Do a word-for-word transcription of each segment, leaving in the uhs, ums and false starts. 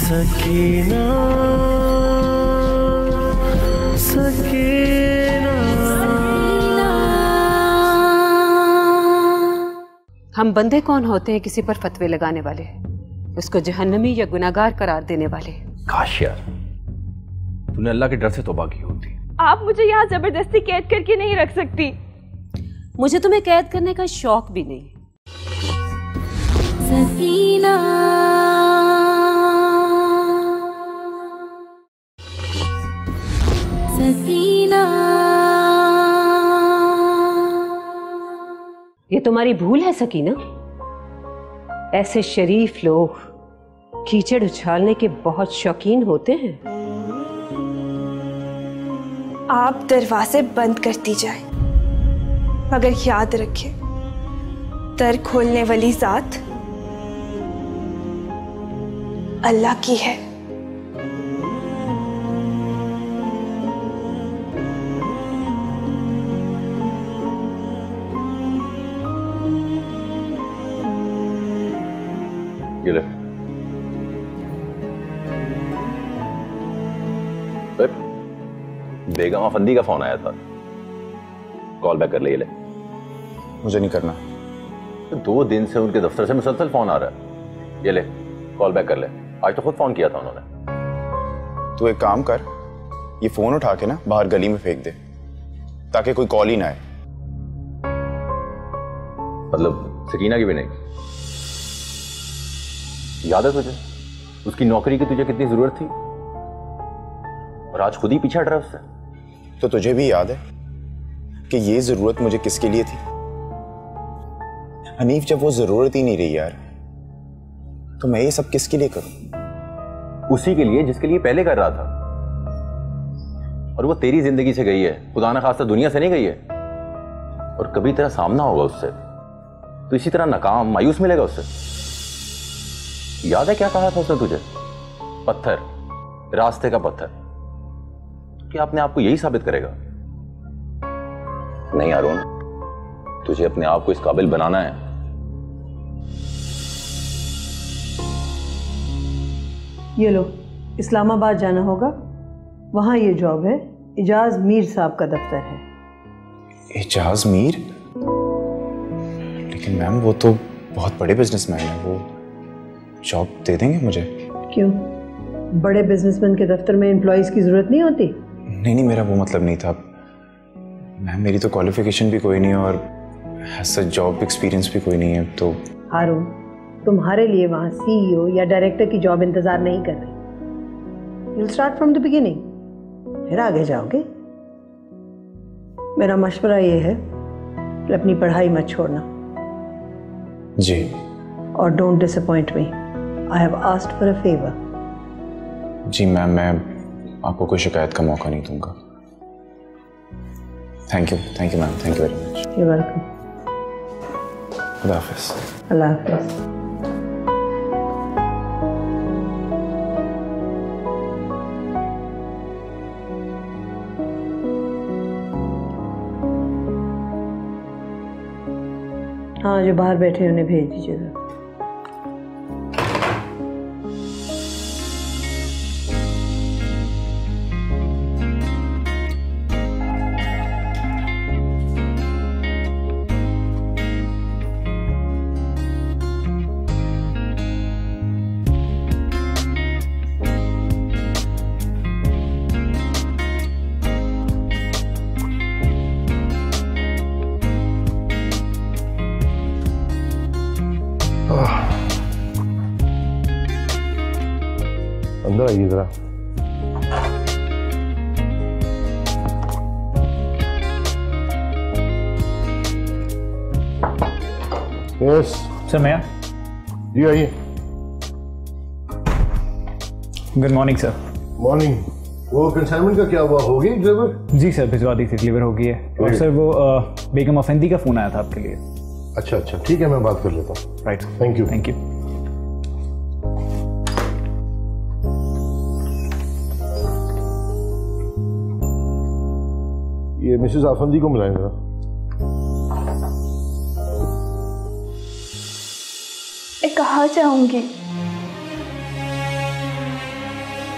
सकीना सकीना। हम बंदे कौन होते हैं किसी पर फतवे लगाने वाले, उसको जहन्नमी या गुनाहगार करार देने वाले। काश यार तूने अल्लाह के डर से तौबा की होती। आप मुझे यहाँ जबरदस्ती कैद करके नहीं रख सकती। मुझे तुम्हें कैद करने का शौक भी नहीं। सकीना सकीना। ये तुम्हारी भूल है सकीना। ऐसे शरीफ लोग कीचड़ उछालने के बहुत शौकीन होते हैं। आप दरवाजे बंद करती जाए, मगर याद रखें दर खोलने वाली जात अल्लाह की है। ये ले। बेगम अफंदी का फोन आया था, कॉल बैक कर ले। ये ले। मुझे नहीं करना। तो दो दिन से उनके दफ्तर से मुसलसल फोन आ रहा है। ये ले कॉल बैक कर ले। आज तो खुद फोन किया था उन्होंने। तू एक काम कर, ये फोन उठा के ना बाहर गली में फेंक दे ताकि कोई कॉल ही ना आए। मतलब सकीना की भी नहीं? याद है तुझे उसकी नौकरी की तुझे कितनी जरूरत थी और आज खुद ही पीछे हट रहा है उससे। तो तुझे भी याद है कि ये जरूरत मुझे किसके लिए थी? हनीफ, जब वो जरूरत ही नहीं रही यार, तो मैं ये सब किसके लिए करूं? उसी के लिए जिसके लिए पहले कर रहा था। और वो तेरी जिंदगी से गई है, खुदा न खास्ता दुनिया से नहीं गई है। और कभी तेरा सामना होगा उससे तो इसी तरह नाकाम मायूस मिलेगा उससे। याद है क्या कहा था उसने तुझे? पत्थर, रास्ते का पत्थर। क्या अपने आप को यही साबित करेगा? नहीं अरुण, तुझे अपने आप को इस काबिल बनाना है। ये लो, इस्लामाबाद जाना होगा, वहां ये जॉब है। इजाज मीर साहब का दफ्तर है। इजाज मीर? लेकिन मैम वो तो बहुत बड़े बिजनेसमैन है, वो जॉब दे देंगे मुझे? क्यों, बड़े बिजनेसमैन के दफ्तर में एम्प्लॉइज की जरूरत नहीं होती? नहीं नहीं, मेरा वो मतलब नहीं था मैम। मेरी तो क्वालिफिकेशन भी कोई नहीं और ऐसा जॉब एक्सपीरियंस भी कोई नहीं है। तो हारून, तुम्हारे लिए वहाँ सीईओ या डायरेक्टर की जॉब इंतजार नहीं कर रही। You'll start from the beginning, फिर आगे जाओगे। मेरा मशवरा ये है कि अपनी पढ़ाई मत छोड़ना। जी। और don't disappoint me, I have asked for a favour. जी मैम, मैं आपको कोई शिकायत का मौका नहीं दूंगा। Thank you, thank you ma'am, thank you very much. You welcome. खुदा हाफिज़। अल्लाह हाफिज़। हाँ, जो बाहर बैठे हैं उन्हें भेज दीजिएगा। अंदर आइए जरा। यस सर, मैं जी आइए। Good morning sir. मॉर्निंग। वो कंसाइनमेंट का क्या हुआ, होगी डिलीवर? जी सर, भिजवा दी थी, डिलीवर हो गई है। और सर वो आ, बेगम अफंदी का फोन आया था आपके लिए। अच्छा अच्छा, ठीक है, मैं बात कर लेता हूँ। Right, thank you. Thank you. ये मिसेस आफंदी को मिलाएं जरा। मैं कहाँ जाऊंगी?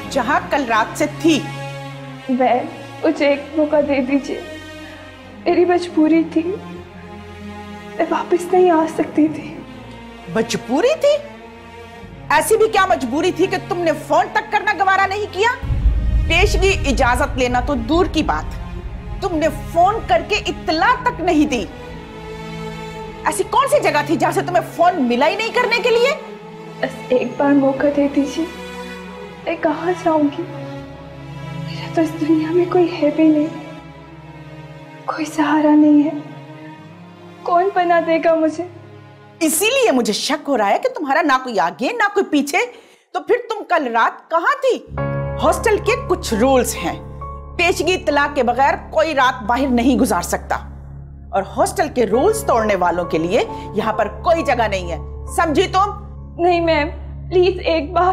जहां कल रात से थी। मैं मुझे एक मौका दे दीजिए, मेरी मजबूरी थी, मैं वापस नहीं आ सकती थी। मजबूरी थी? ऐसी भी क्या मजबूरी थी कि तुमने फोन तक करना गवारा नहीं किया? पेशगी इजाजत लेना तो दूर की बात, तुमने फोन करके इत्तला तक नहीं दी। ऐसी कौन सी जगह थी जहां से तुम्हें फोन मिला ही नहीं करने के लिए? बस एक बार मौका दे दीजिए, मैं कहाँ जाऊंगी? मेरा तो इस दुनिया में कोई है भी नहीं, कोई सहारा नहीं है, कौन बना देगा मुझे? इसीलिए मुझे शक हो रहा है कि तुम्हारा ना कोई आगे ना कोई पीछे। तो फिर तुम कल रात कहाँ थी? हॉस्टल के कुछ रूल्स हैं, पेशगी इत्तला के बगैर कोई रात बाहर नहीं गुजार सकता, और हॉस्टल के रूल्स तोड़ने वालों के लिए यहाँ पर कोई जगह नहीं है, समझी तुम? नहीं मैम, प्लीज एक बार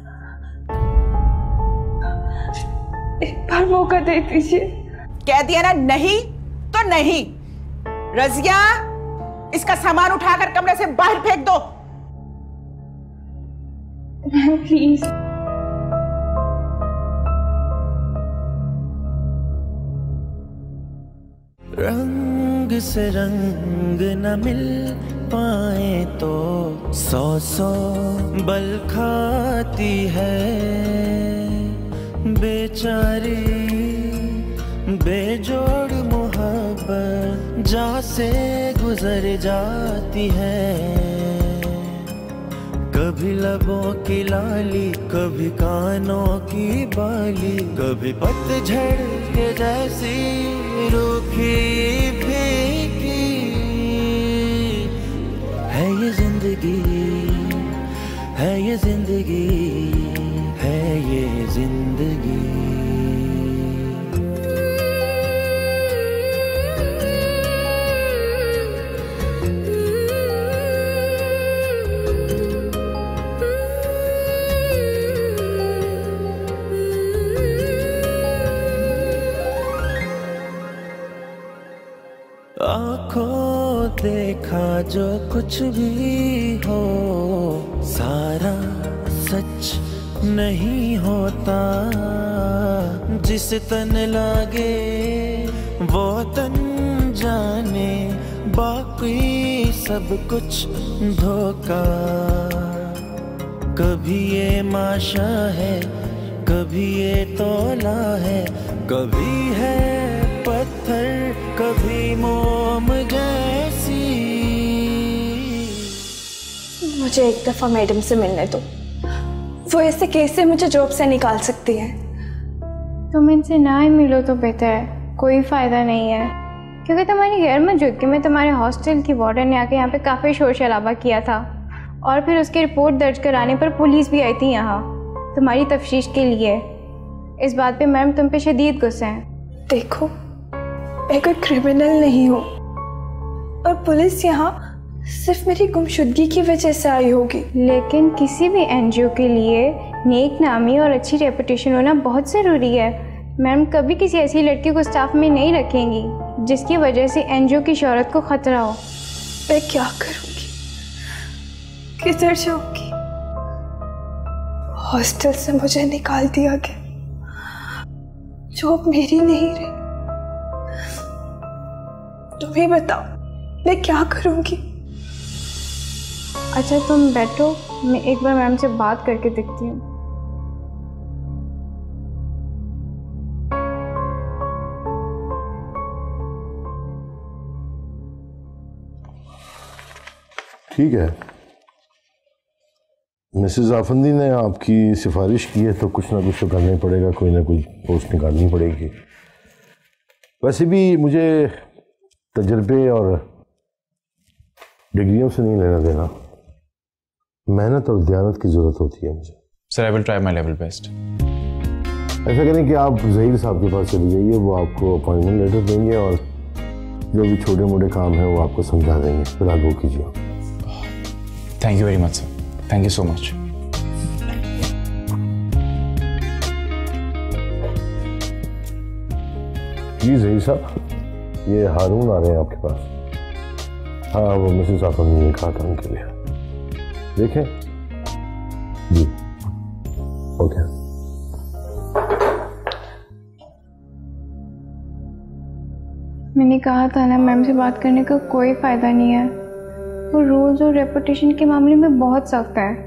एक बार मौका दे दीजिए। कह दिया ना नहीं तो नहीं। रजिया, इसका सामान उठाकर कमरे से बाहर फेंक दो। Ma'am please. रंग से रंग न मिल पाए तो सौ सौ बल खाती है बेचारी बेजोड़ मोहब्बत जा से गुजर जाती है। कभी लबों की लाली, कभी कानों की बाली, कभी पतझड़ के जैसी रूखी फीकी है ये जिंदगी, है ये जिंदगी, है ये जिंदगी। आँखों देखा जो कुछ भी हो सारा सच नहीं होता, जिस तन लागे वो तन जाने, बाकी सब कुछ धोखा। कभी ये माशा है, कभी ये तौला है, कभी है पत्थर, कभी मोम जैसी। मुझे एक दफा मैडम से मिलने दो, वो ऐसे कैसे मुझे जॉब से निकाल सकती है? तुम इनसे ना ही मिलो तो बेहतर है, कोई फ़ायदा नहीं है, क्योंकि तुम्हारी गैर मौजूदगी में तुम्हारे हॉस्टल की वार्डन ने आके यहाँ पे काफ़ी शोर शराबा किया था, और फिर उसकी रिपोर्ट दर्ज कराने पर पुलिस भी आई थी यहाँ तुम्हारी तफ्तीश के लिए। इस बात पे मैम तुम पे शदीद गुस्सा हैं। देखो, मैं कोई क्रिमिनल नहीं हूँ, और पुलिस यहाँ सिर्फ मेरी गुमशुदगी की वजह से आई होगी। लेकिन किसी भी एनजीओ के लिए नेक नामी और अच्छी रेपुटेशन होना बहुत ज़रूरी है। मैम कभी किसी ऐसी लड़की को स्टाफ में नहीं रखेंगी जिसकी वजह से एनजीओ की शोहरत को खतरा हो। मैं क्या करूँगी, किधर जाऊँगी? हॉस्टल से मुझे निकाल दिया गया, जॉब मेरी नहीं रही। तुम ही बताओ, मैं क्या करूँगी? अच्छा तुम बैठो, मैं एक बार मैम से बात करके देखती हूँ। ठीक है, मिसेस आफंदी ने आपकी सिफारिश की है तो कुछ ना कुछ तो करना ही पड़ेगा, कोई ना कोई पोस्ट निकालनी पड़ेगी। वैसे भी मुझे तजर्बे और डिग्रियों से नहीं लेना देना, मेहनत और दयानत की जरूरत होती है मुझे। Sir I will try my level best. ऐसा करें कि आप जहीर साहब के पास चली जाइए, वो आपको अपॉइंटमेंट लेटर देंगे और जो भी छोटे मोटे काम है वो आपको समझा देंगे, फिलहाल वो कीजिए। Thank you very much sir, thank you so much. जी जहीर साहब, ये हारून आ रहे हैं आपके पास। हाँ, वो मिसेस आफंदी ने कहा था उनके लिए, देखें जी। ओके। मैंने कहा था ना, मैम से बात करने का कोई फ़ायदा नहीं है। वो रूल्स और रेपुटेशन के मामले में बहुत सख्त है।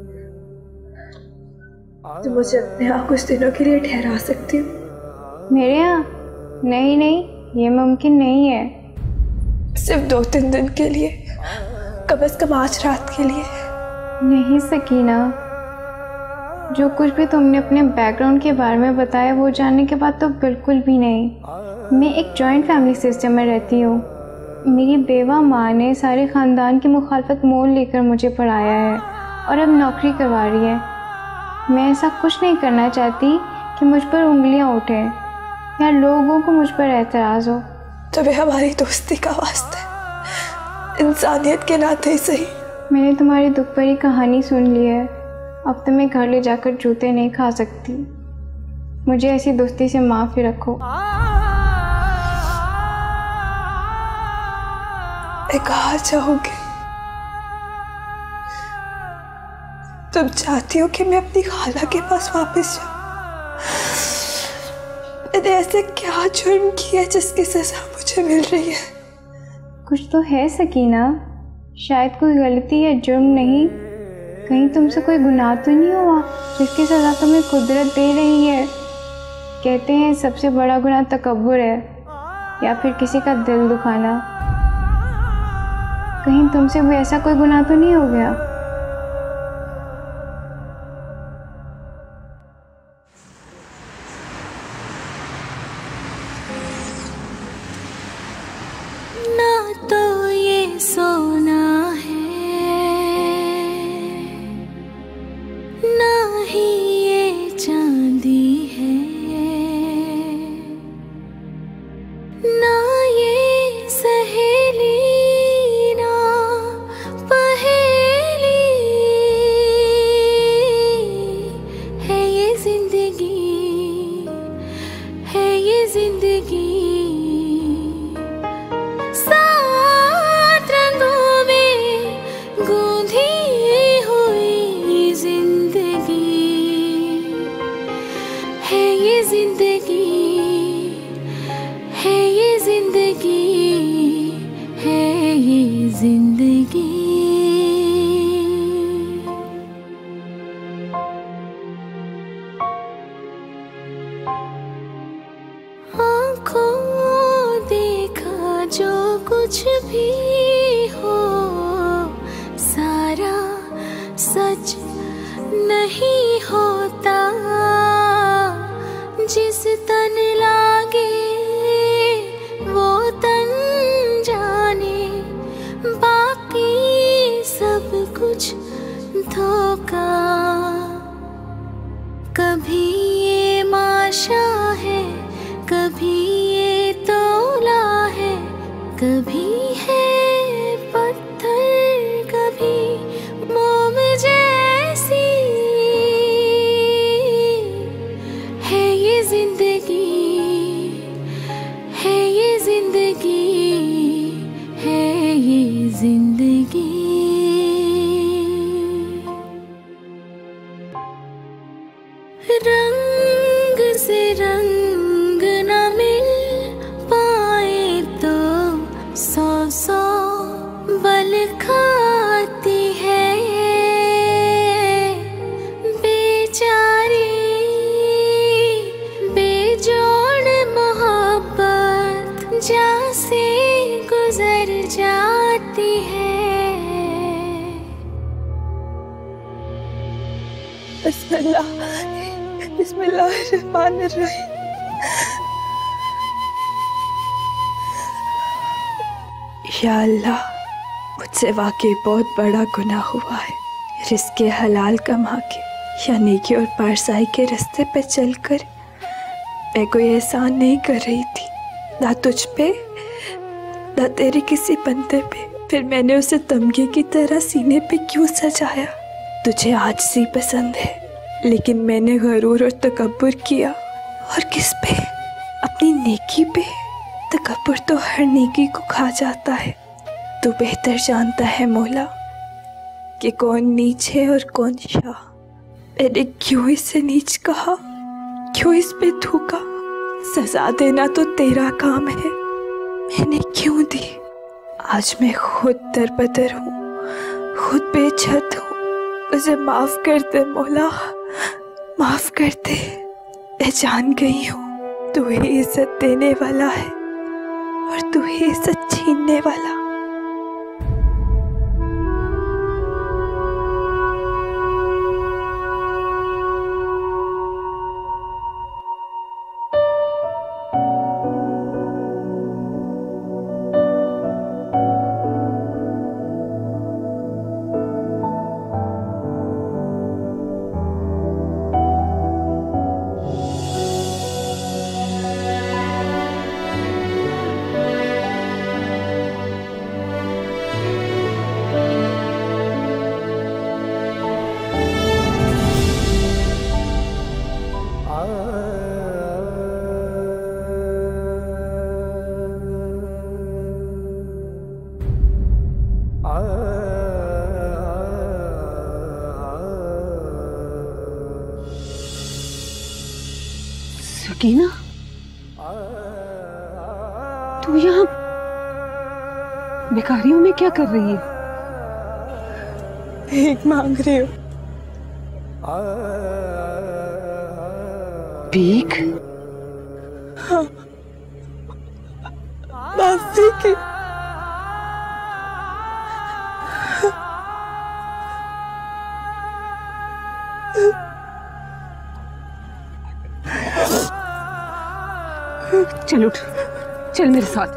तो मुझे अपने यहाँ कुछ दिनों के लिए ठहरा सकती हो? मेरे यहाँ? नहीं नहीं, ये मुमकिन नहीं है। सिर्फ दो तीन दिन के लिए, कम से कम आज रात के लिए। नहीं सकीना, जो कुछ भी तुमने अपने बैकग्राउंड के बारे में बताया वो जानने के बाद तो बिल्कुल भी नहीं। मैं एक जॉइंट फैमिली सिस्टम में रहती हूँ। मेरी बेवा माँ ने सारे ख़ानदान की मुखालफत मोल लेकर मुझे पढ़ाया है और अब नौकरी करवा रही है। मैं ऐसा कुछ नहीं करना चाहती कि मुझ पर उंगलियाँ उठें या लोगों को मुझ पर एतराज़ हो। तुम्हें हमारी दोस्ती का वास्ता है, इंसानियत के नाते ही सही। मैंने तुम्हारी दुख भरी कहानी सुन ली है। अब तो मैं घर ले जाकर जूते नहीं खा सकती। मुझे ऐसी दोस्ती से माफ़ी रखो। मैं कहाँ जाऊंगी? तुम चाहती हो कि मैं अपनी खाला के पास वापस जाऊं? मैंने ऐसे क्या जुर्म किया जिसकी सजा मुझे मिल रही है? कुछ तो है सकीना, शायद कोई गलती या जुर्म नहीं, कहीं तुमसे कोई गुनाह तो नहीं हुआ जिसकी सज़ा तुम्हें कुदरत दे रही है। कहते हैं सबसे बड़ा गुनाह तकब्बुर है या फिर किसी का दिल दुखाना। कहीं तुमसे भी ऐसा कोई गुनाह तो नहीं हो गया? ना तो ये सोना है, ना ही ये चांदी है, ना ये सहेली ना पहेली है। ये जिंदगी है, ये जिंदगी सात रंगों में गूंधी हुई जिंदगी है। ये जिंदगी है, ये जिंदगी है, ये जिंदगी। आँखों देखा जो कुछ भी हो, सारा सच नहीं होता। जिस तन लागे वो तन जाने, बाकी सब कुछ धोखा। कभी ये माशा है, कभी ये तोला है, कभी है पत्थर, कभी मोम जैसी है। ये जिंदगी है, ये जिंदगी है, ये जिंदगी। रंग से रंग न मिल पाए तो सौ सौ बल खाती है। बेचारी बेजोड़ मोहब्बत जहाँ से गुजर जाती है। बिस्मिल्लाह बिस्मिल्लाहिर्रहमानिर्रहीम। या अल्लाह, मुझसे वाकई बहुत बड़ा गुनाह हुआ है। रिज़्क़े हलाल कमा के या नेकी और पारसाई के रास्ते पे चलकर मैं कोई एहसान नहीं कर रही थी, ना तुझ पे ना तेरे किसी बंदे पे। फिर मैंने उसे तमगे की तरह सीने पे क्यों सजाया? तुझे आजिज़ी पसंद है, लेकिन मैंने गरूर और तकब्बुर किया। और किस पे? अपनी नेकी पे। तकब्बुर तो हर नेकी को खा जाता है। तू बेहतर जानता है मौला कि कौन नीच है और कौन शाह। मैंने क्यों इसे नीच कहा, क्यों इस पे थूका? सजा देना तो तेरा काम है, मैंने क्यों दी? आज मैं खुद दरबदर हूँ, खुद बेछत हूँ। मुझे माफ कर दे मौला, माफ कर दे। मैं जान गई हूँ तू ही इज्जत देने वाला है और तू ही इज्जत छीनने वाला। सकीना, तू यहाँ भिखारियों में क्या कर रही है? भीख मांग रही हूँ। भीख? हाँ, माफी की। चल उठ, चल मेरे साथ।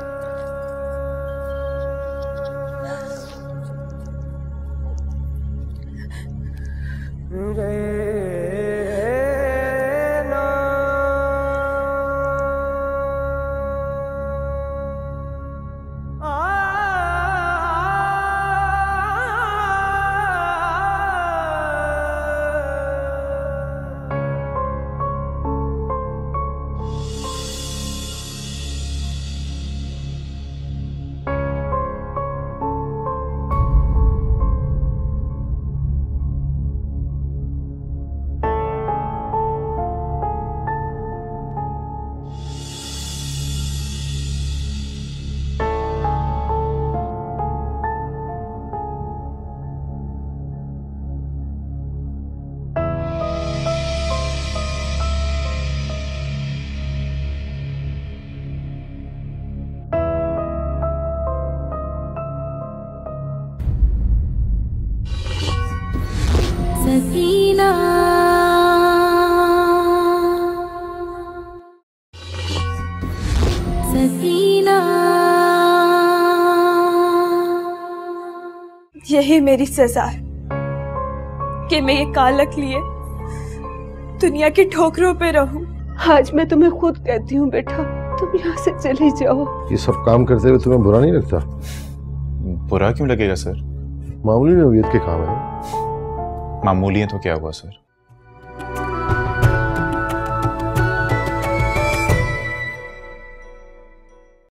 सकीना, सकीना, यही मेरी सजा है कि मैं ये कालक लिए दुनिया की ठोकरों पे रहूं। आज मैं तुम्हें खुद कहती हूँ बेटा, तुम यहाँ से चले जाओ। ये सब काम करते हुए तुम्हें बुरा नहीं लगता? बुरा क्यों लगेगा सर? मामूली नौयत के काम है। मामूली है तो क्या हुआ सर?